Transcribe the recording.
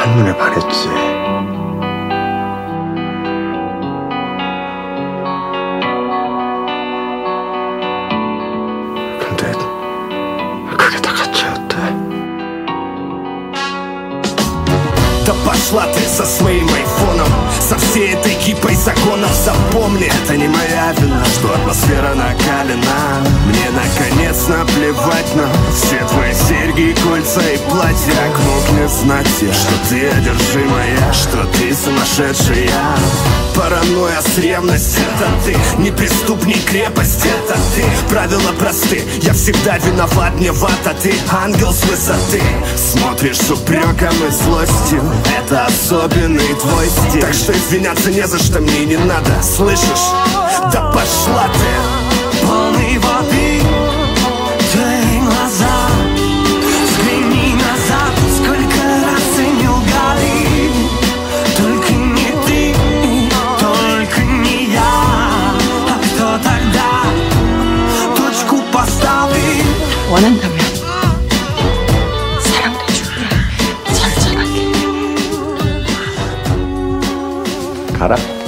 한눈에 반했지. 근데 그게 다 가짜였대. Да пошла ты со своим айфоном, со всей этой кипой законов. Запомни, это не моя вина, что атмосфера накалена. Мне наконец наплевать на все твои серьги, кольца и платья. Как мог не знать я, что ты одержимая, что ты сумасшедшая. Паранойя с ревностью, это ты. Не преступник, крепость, это ты. Правила просты, я всегда виноват, не в ад, а ты ангел с высоты. Смотришь с упреком и злостью, это особенный твой стиль. Так что извиняться не за что, мне не надо, слышишь? Да пошла ты! Полный воды твои глаза, взгляни назад, сколько раз ты не лгали. Только не ты, только не я. А кто тогда точку поставит? 원한다면 사랑도 준비해. 천천하게. 가라.